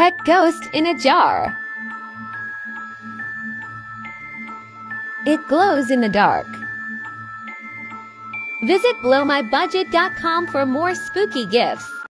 pet ghost in a jar. It glows in the dark. Visit blowmybudget.com for more spooky gifts.